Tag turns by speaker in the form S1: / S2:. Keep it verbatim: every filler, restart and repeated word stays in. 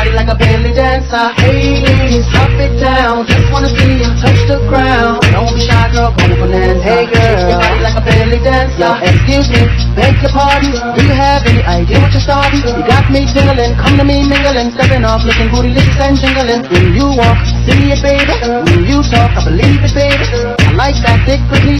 S1: body like a belly dancer. Hey ladies, drop it down. Just wanna see you touch the ground. Don't be shy, girl, go bonanza. Hey girl, shake your body like a belly dancer. Yo, excuse me, beg your pardon. Do you have any idea what you're starting? You got me tingling, come to me mingling, stepping off, looking bootylicious and jingling. When you walk, see it, baby. When you talk, I believe it, baby. I like that thick, pretty.